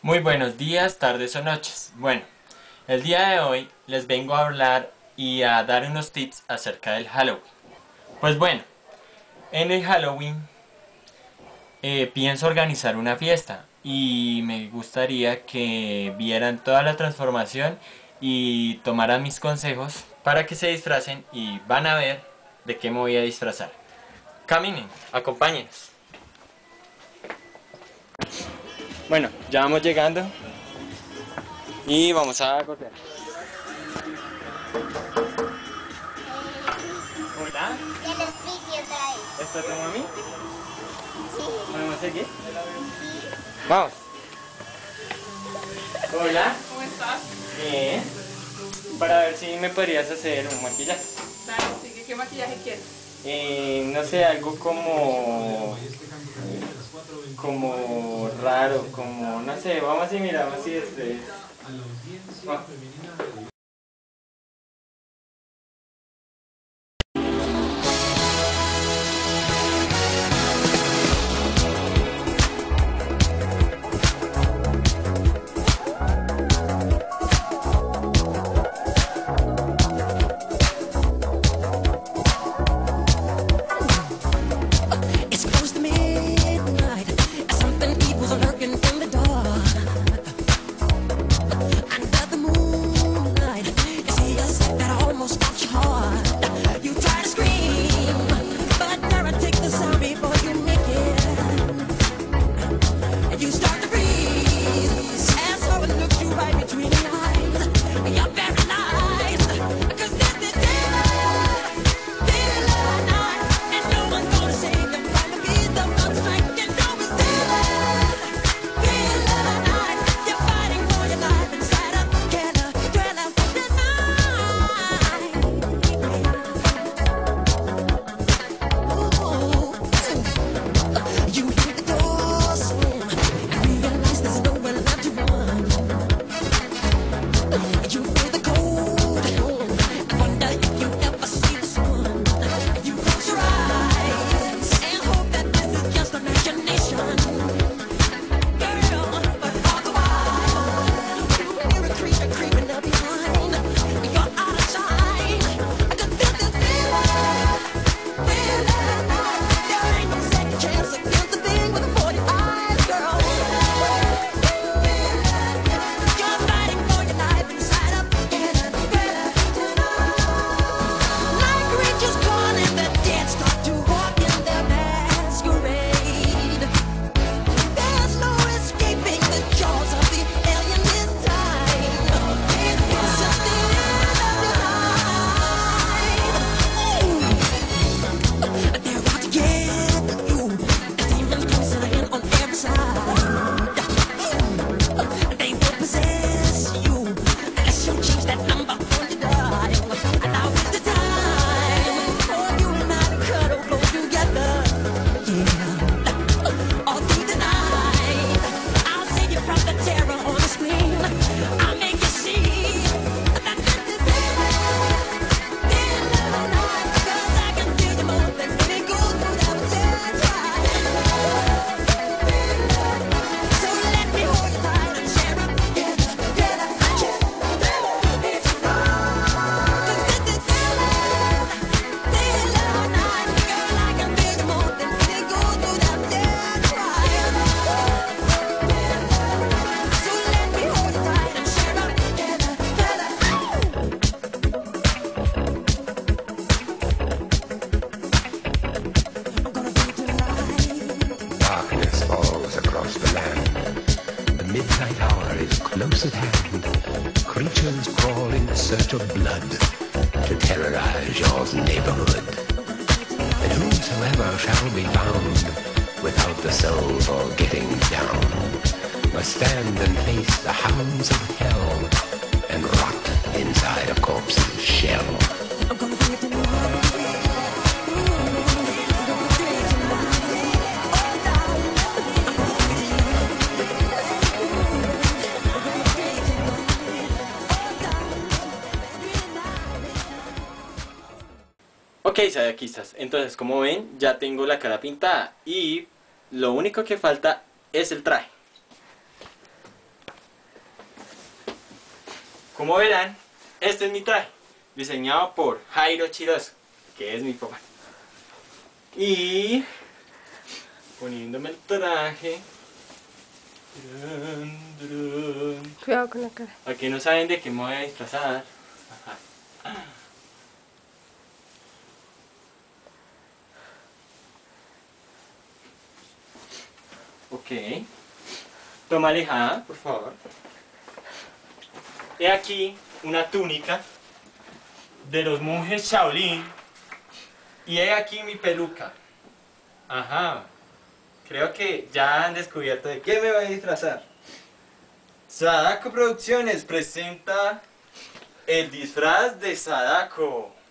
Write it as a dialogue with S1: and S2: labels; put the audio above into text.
S1: Muy buenos días, tardes o noches. Bueno, el día de hoy les vengo a hablar y a dar unos tips acerca del Halloween. Pues bueno, en el Halloween pienso organizar una fiesta y me gustaría que vieran toda la transformación y tomaran mis consejos para que se disfracen y van a ver de qué me voy a disfrazar. Caminen, acompáñenos. Bueno, ya vamos llegando y vamos a correr. Hola.
S2: ¿Qué les pique otra vez?
S1: ¿Esto es tu mami?
S2: Sí.
S1: ¿Podemos seguir?
S2: Sí.
S1: Vamos. Hola.
S3: ¿Cómo estás?
S1: Bien. Para ver si me podrías hacer un maquillaje.
S3: Dale, sigue. ¿Qué maquillaje quieres?
S1: No sé, algo como raro, como, no sé, vamos y miramos si este es. Ah.
S4: It's close to midnight. Something evil's lurking in the dark. Under the moonlight, you see a sight that almost stops your heart. You try to scream, but never take the sound before you make it. And you start to freeze as someone looks you right between the eyes. You're paralyzed, 'cause this is daylight, daylight night, and no one's gonna save you from the beast of the strike. You know it's daylight, daylight night. You're fighting for your life inside a killer, thriller the night. Ooh. You hear the door slam and realize there's nowhere left to run. You feel the cold hand, wonder if you ever see the sun. You close your eyes and hope that this is just imagination. Girl, but all the while, you hear a creature creeping up behind. You're out of sight. I can feel this feeling, feeling night. There ain't no second chance against the thing with the 40 eyes, girl. You're fighting for your life inside a killer, thriller tonight. Like creatures calling the dead start to walk in their masquerade. There's no escaping the jaws of the alien this time. It's just the end of your life. They're out to get you. Demons closing in on every side. They will possess you unless you change that number on your dial. And now is the time for you and I to cuddle close together. Yeah. All through the night, I'll save you from the terror on the screen. I'll make you see that this is daylight, daylight night. 'Cause I can feel you more than when it goes through that dead ride. So let me hold you tight and share a together, together, together. It's wrong. 'Cause this is daylight, daylight night. Girl, I can feel you more than when it goes through that dead ride. So let me hold you tight and share a together, together. I'm gonna do it tonight.
S5: Darkness falls across the land. The midnight hour is close at hand. Creatures crawl in search of blood to terrorize your neighborhood. And whosoever shall be found without the soul for getting down must stand and face the hounds of hell and rot inside a corpse's shell.
S4: I'm gonna do it tonight.
S1: Ok, sayaquistas, entonces como ven ya tengo la cara pintada y lo único que falta es el traje. Como verán, este es mi traje, diseñado por Jairo Chiroso, que es mi papá. Y poniéndome el traje.
S6: Cuidado con la cara.
S1: Aquí no saben de qué me voy a disfrazar. Ok. Toma alejada, por favor. He aquí una túnica de los monjes Shaolin. Y he aquí mi peluca. Ajá. Creo que ya han descubierto de qué me voy a disfrazar. Sadako Producciones presenta el disfraz de Sadako.